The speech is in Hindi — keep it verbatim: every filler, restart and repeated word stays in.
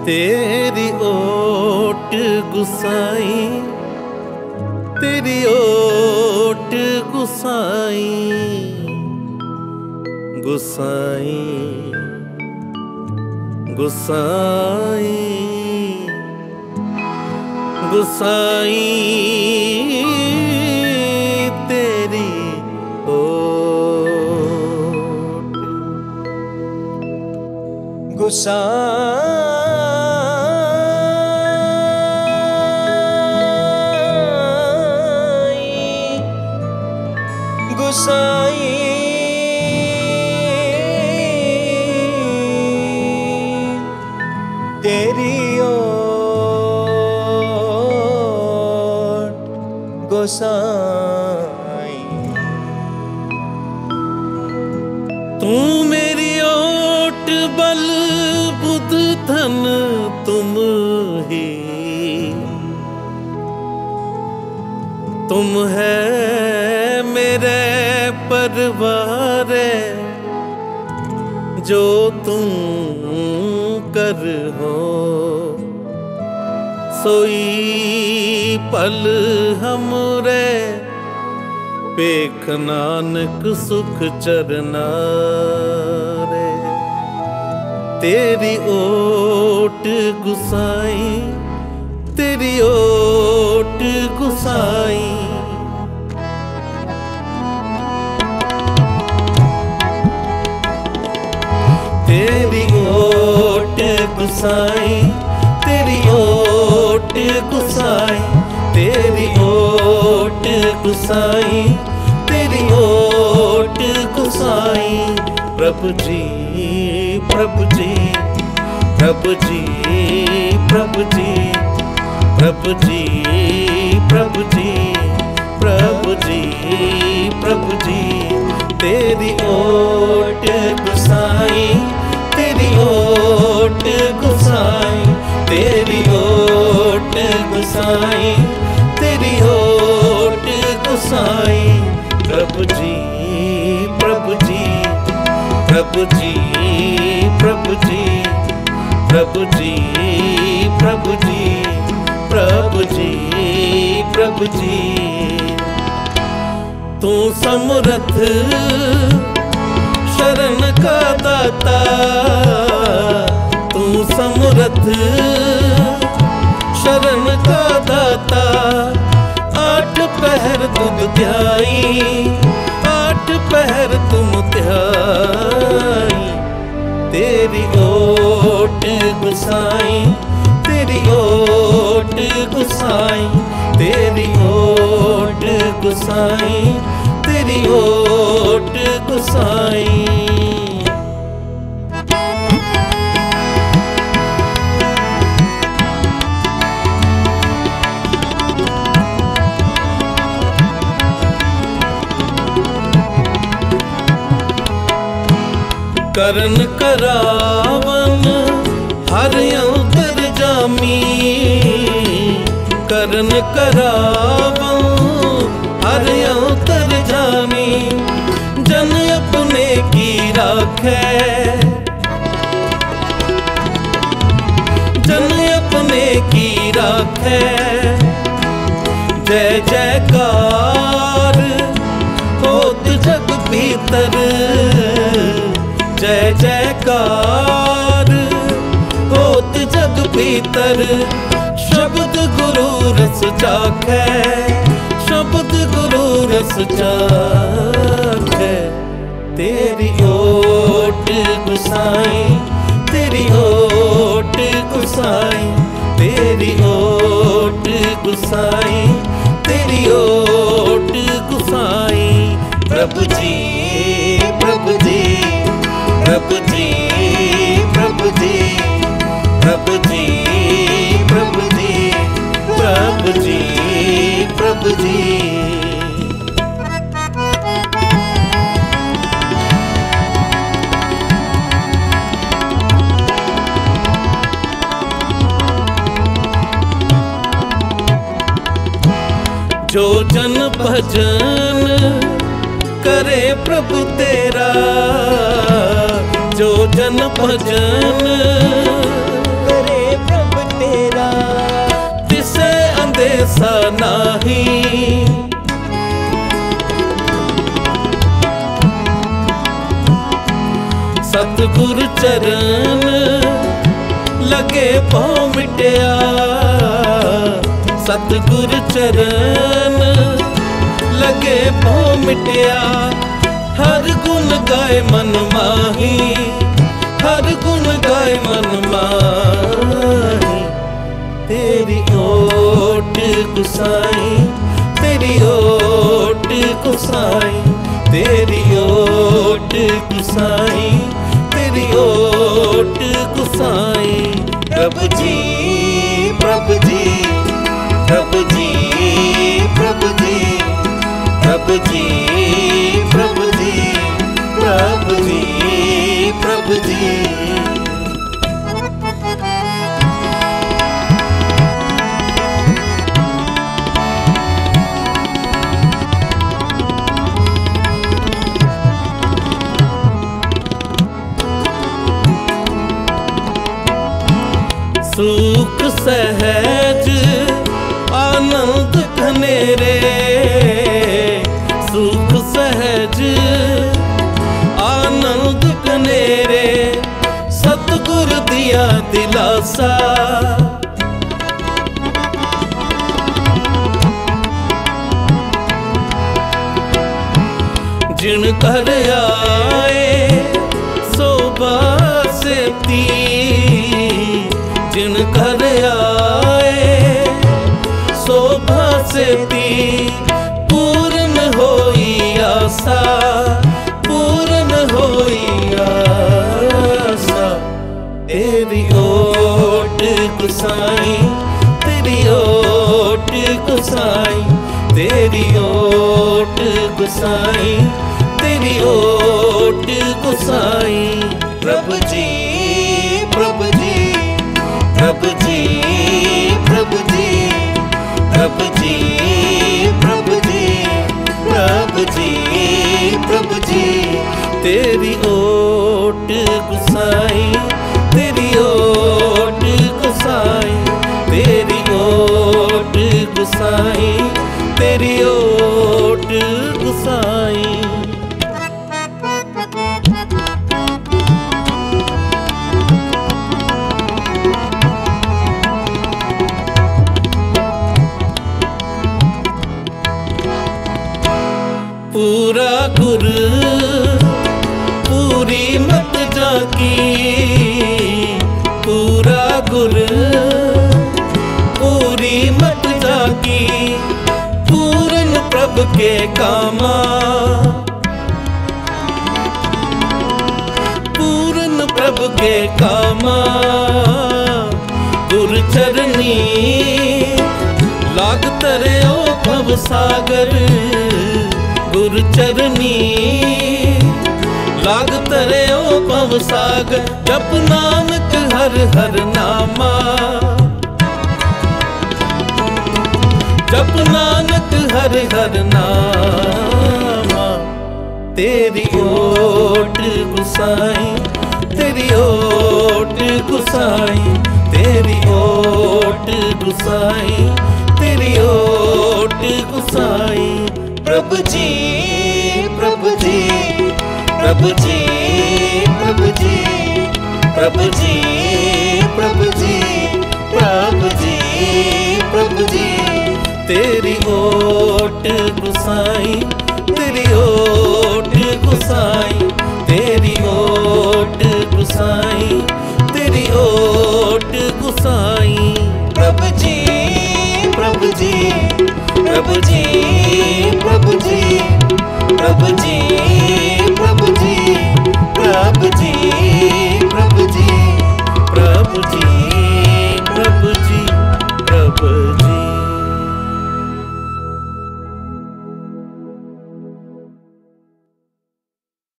तेरी ओट गुसाई, तेरी ओट गुसाई, गुसाई गुसाई गुसाई तेरी ओट गुसाई गुसाई तेरी ओट गुसाई। तू मेरी ओट बल बुध धन तुम ही, तुम है मेरे परवार, जो तुम कर हो सोई पल हमरे, पेख नानक सुख चरना रे। तेरी ओट गुसाई, तेरी ओट गुसाई, तेरी ओट गुसाई, तेरी ओट गुसाई, तेरी ओट गुसाई, तेरी ओट गुसाई। प्रभु जी प्रभु जी प्रभु जी प्रभु जी प्रभु जी प्रभु जी प्रभु जी प्रभु जी। तेरी ओट गुसाई, तेरी ओट गुसाई, तेरी ओट गुसाई, तेरी ओट गुसाई। प्रभु जी प्रभु जी प्रभु जी प्रभु जी प्रभु जी प्रभु जी प्रभु जी प्रभु जी। तू समर्थ शरण का दाता, तू समर्थ शरण का दाता। आठ पहर तुम ध्याई, आठ पहर तुम ध्याई। तेरी ओट गुसाई, तेरी ओट गुसाई, तेरी ओट गुसाई, तेरी ओट गुसाई। करन करावन हर अंतरजामी, करन करावन हर अंतरजामी। जन अपने की राखे, जन अपने की राखे। जय जयकार होत जग भीतर, जय जयकार होत जग भीतर। शब्द गुरु रस चाखे, शब्द गुरु रस चाखे। तेरी ओट गुसाई, तेरी ओट गुसाई, तेरी ओट गुसाई, तेरी ओट गुसाई। प्रभु जी प्रभु जी प्रभु जी प्रभु जी प्रभु जी प्रभु जी प्रभु जी प्रभु जी। जो जन भजन करे प्रभु तेरा, जो जन भजन करे देसा नाही। सतगुर चरण लगे पाँव मिटया, सतगुर चरण लगे पाँव मिटया। हर गुण गाए मन माही, हर गुण गाए मन माही। तेरी ओट गुसाई, तेरी ओट गुसाई, तेरी ओट गुसाई, तेरी ओट गुसाई। प्रभु जी प्रभु जी प्रभु जी प्रभु जी प्रभु जी प्रभु जी प्रभु जी प्रभु जी। सुख सहज आनंद घनेरे, सुख सहज आनंद घनेरे। सतगुर दिया दिलासा, जिन घर आए सोबा सेती, जिन घर आए शोभा सेती। पूर्ण होई आशा, पूर्ण होई आशा। तेरी ओट गुसाई, तेरी ओट गुसाई, तेरी ओट गुसाई, तेरी ओट गुसाई। प्रभु जी प्रभु जी प्रभु जी प्रभु जी प्रभु जी प्रभु जी प्रभु जी प्रभु जी। तेरी ओट गुसाई, तेरी ओट गुसाई, तेरी ओट गुसाई, तेरी ओट गुसाई। पूरा गुर पूरी मत जाकी, पूरा गुर पूरी मत जाकी। पूर्ण प्रभु के कामा, पूर्ण प्रभु के कामा। गुर चरनी लाग तरे ओ भव सागर, गुर चरनी लाग तरे ओ भव सागर। जप नानक हर हर नामा, जप नानक हर हर नामा। तेरी ओट गुसाई, तेरी ओट गुसाई, तेरी ओट गुसाई, तेरी ओट गुसाई। प्रभु जी प्रभु जी प्रभु जी प्रभु जी प्रभु जी प्रभु जी प्रभु जी प्रभु जी। तेरी ओट गुसाई,